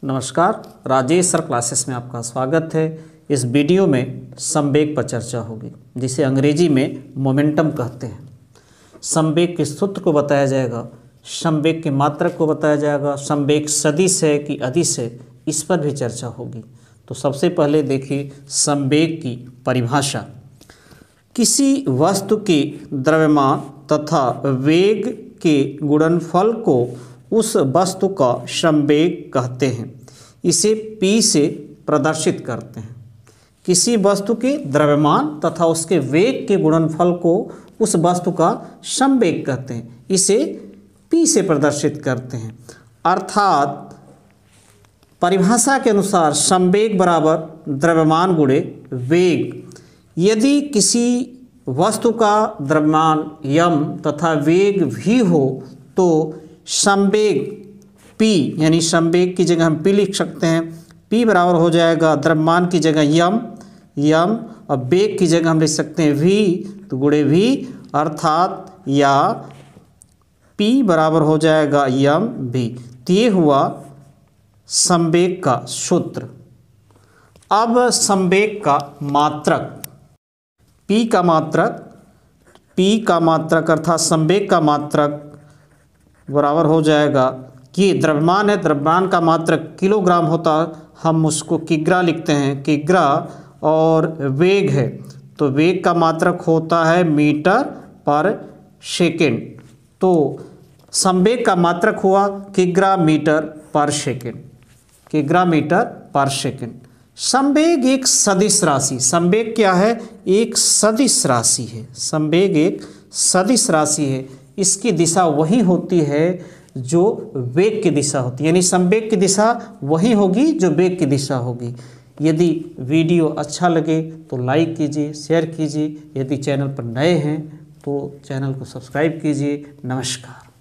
नमस्कार, Rajesh sir classes में आपका स्वागत है। इस वीडियो में संवेग पर चर्चा होगी, जिसे अंग्रेजी में मोमेंटम कहते हैं। संवेग के सूत्र को बताया जाएगा, संवेग के मात्रक को बताया जाएगा, संवेग सदिश है कि अदिश है, इस पर भी चर्चा होगी। तो सबसे पहले देखिए संवेग की परिभाषा। किसी वस्तु के द्रव्यमान तथा वेग के गुणनफल को उस वस्तु का संवेग कहते हैं। इसे P से प्रदर्शित करते हैं। किसी वस्तु के द्रव्यमान तथा उसके वेग के गुणनफल को उस वस्तु का संवेग कहते हैं। इसे P से प्रदर्शित करते हैं। अर्थात परिभाषा के अनुसार संवेग बराबर द्रव्यमान गुणे वेग। यदि किसी वस्तु का द्रव्यमान यम तथा वेग भी हो तो संवेग P, यानी संवेग की जगह हम P लिख सकते हैं। P बराबर हो जाएगा द्रव्यमान की जगह यम और वेग की जगह हम लिख सकते हैं V, तो गुणे V, अर्थात या P बराबर हो जाएगा यम V। तो ये हुआ संवेग का सूत्र। अब संवेग का मात्रक, P का मात्रक अर्थात संवेग का मात्रक बराबर हो जाएगा, ये द्रव्यमान है, द्रव्यमान का मात्रक किलोग्राम होता, हम उसको किग्रा लिखते हैं, किग्रा, और वेग है तो वेग का मात्रक होता है मीटर पर सेकेंड। तो संवेग का मात्रक हुआ किग्रा मीटर पर सेकेंड, किग्रा मीटर पर सेकेंड। संवेग एक सदिश राशि, संवेग क्या है? एक सदिश राशि है। संवेग एक सदिश राशि है। इसकी दिशा वही होती है जो वेग की दिशा होती है, यानी संवेग की दिशा वही होगी जो वेग की दिशा होगी। यदि वीडियो अच्छा लगे तो लाइक कीजिए, शेयर कीजिए। यदि चैनल पर नए हैं तो चैनल को सब्सक्राइब कीजिए। नमस्कार।